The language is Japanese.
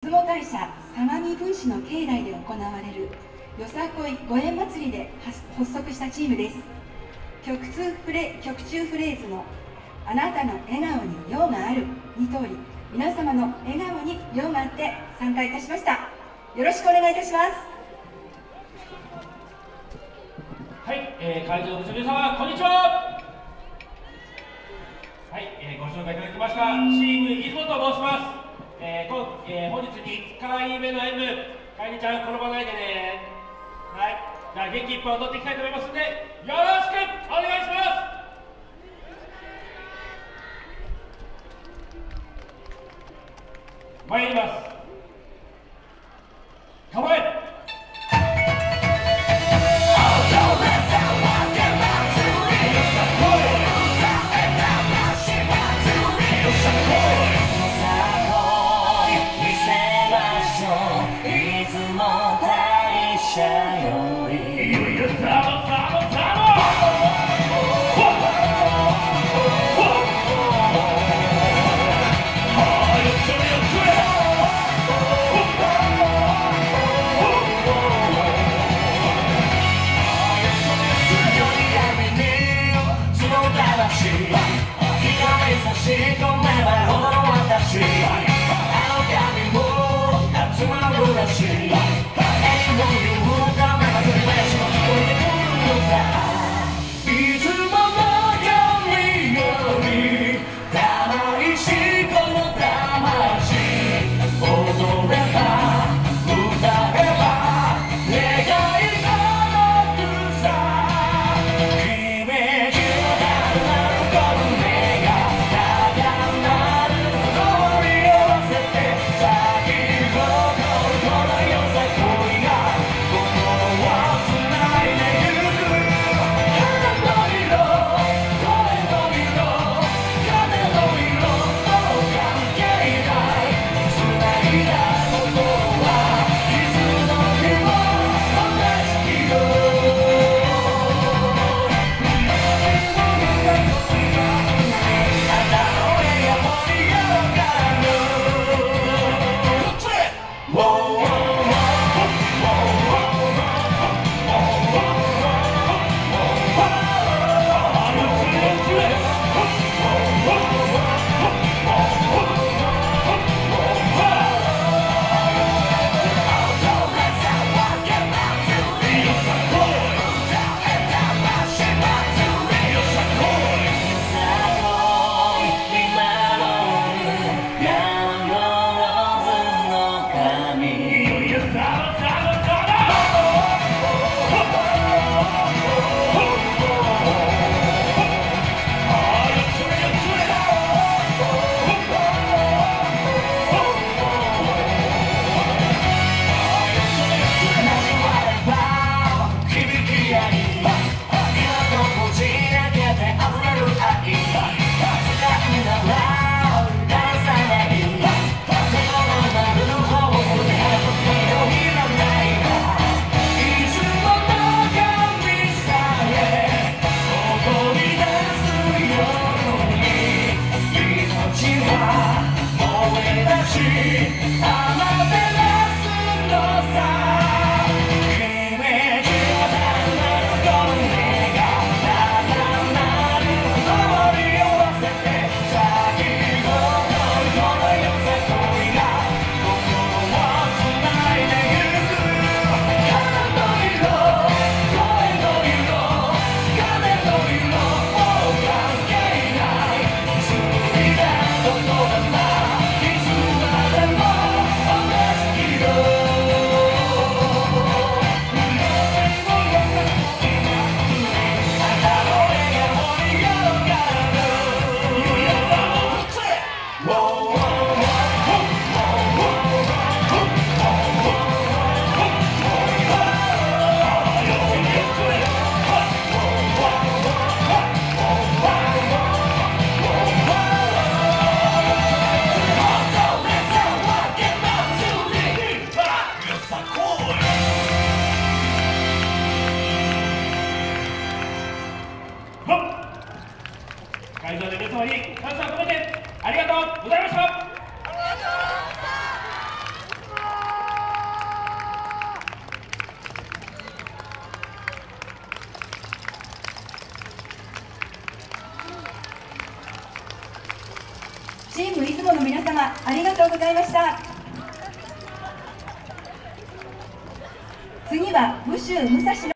雲大社相模分子の境内で行われるよさこいご縁祭りで発足したチームです。曲中フレーズの「あなたの笑顔に用がある」に通り、皆様の笑顔に用があって参加いたしました。よろしくお願いいたします。 はい、会場の皆様、こんにちは。はい、ご紹介いただきましたチーム出雲と申します。本日2回目の M、かえりちゃん転ばないでね。はい、じゃあ元気いっぱい踊っていきたいと思いますので、よろしくお願いします。参ります。構え。 チーム出雲の皆様、ありがとうございました。次は武州武蔵の